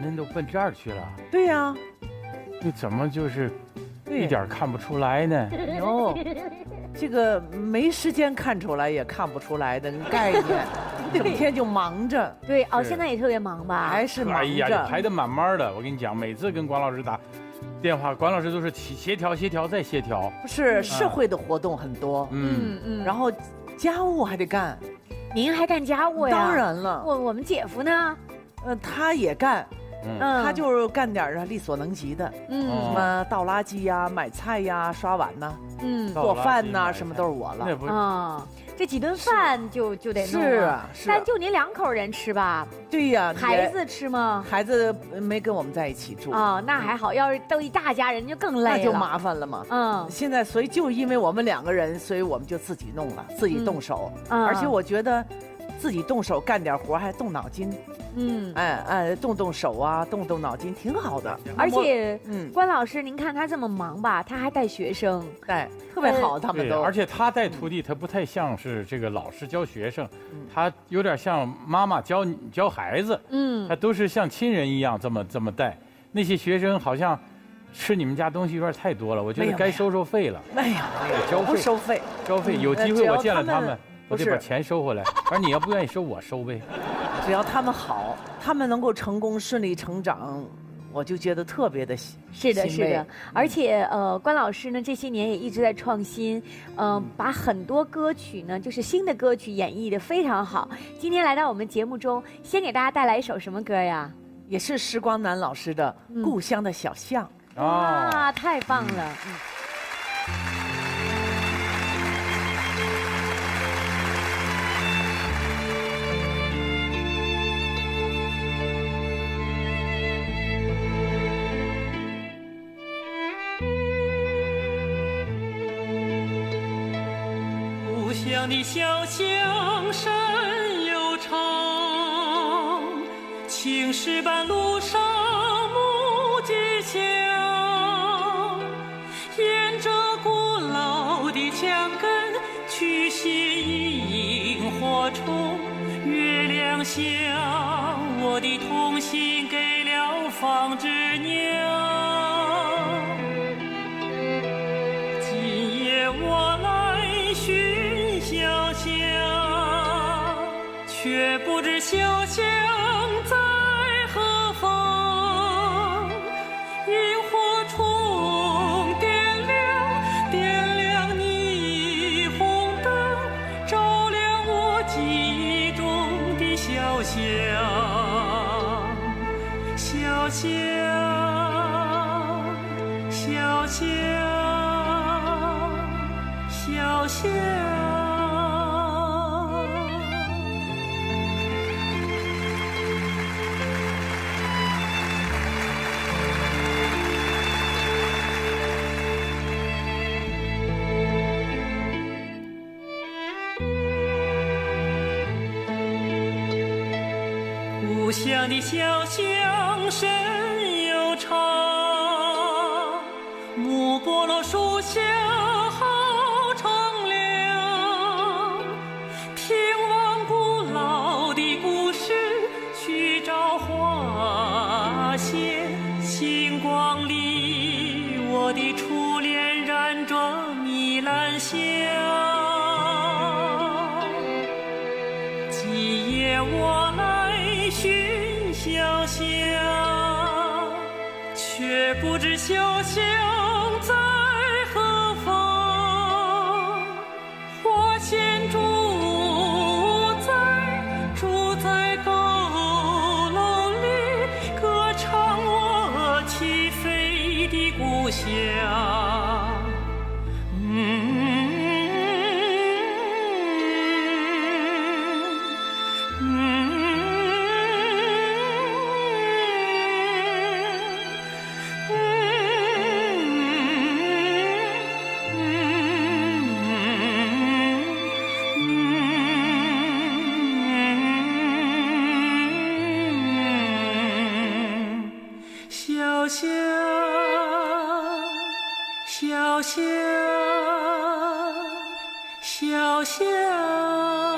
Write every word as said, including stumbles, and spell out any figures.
人都奔这儿去了。 对呀、啊， 你怎么就是一点看不出来呢？ 哟，这个没时间看出来也看不出来的概念，整天就忙着。 对哦，现在也特别忙吧？ 还是忙着。 哎呀，排得满满的。我跟你讲，每次跟管老师打电话，管老师都是协调、协调再协调。 不是社会的活动很多， 嗯嗯， 然后家务还得干。 您还干家务呀？ 当然了。 我我们姐夫呢？ 呃，他也干。 嗯， 他就是干点啊力所能及的，嗯，什么倒垃圾呀、买菜呀、刷碗呐，嗯，做饭呐，什么都是我了。 啊，这几顿饭就就得弄是啊，是。 但就您两口人吃吧？ 对呀。 孩子吃吗？ 孩子没跟我们在一起住啊，那还好。要是都一大家人就更累了， 那就麻烦了嘛。嗯，现在所以就因为我们两个人，所以我们就自己弄了，自己动手。而且我觉得自己动手干点活还动脑筋。嗯，哎哎，动动手啊，动动脑筋，挺好的。 而且，嗯，关老师，您看他这么忙吧，他还带学生， 带特别好，他们都。 而且他带徒弟，他不太像是这个老师教学生，他有点像妈妈教教孩子，嗯，他都是像亲人一样这么这么带。那些学生好像吃你们家东西有点太多了，我觉得该收收费了。 没有， 交费不收费， 交费。有机会我见了他们，我得把钱收回来。而你要不愿意收，我收呗。 只要他们好，他们能够成功顺利成长，我就觉得特别的欣是的，是的。而且呃，关老师呢这些年也一直在创新，嗯、呃，把很多歌曲呢，就是新的歌曲演绎的非常好。今天来到我们节目中，先给大家带来一首什么歌呀？ 也是时光南老师的《故乡的小巷》。 嗯、哇，太棒了！嗯。 故乡的小巷深又长，青石板路上木屐响，沿着古老的墙根去写萤火虫。月亮像我的童心给了纺织娘，今夜我来寻小巷，却不知小巷在何方。萤火虫点亮点亮霓虹灯，照亮我记忆中的小巷。小巷，小巷，小巷。故乡的小巷深又长，木菠萝树下好乘凉。听完古老的故事，去找花谢。星光里，我的初恋染着米兰香。今夜我来寻小巷，却不知小巷在何方。花前住在住在高楼里，歌唱我起飞的故乡。嗯。小巷，小巷，小巷。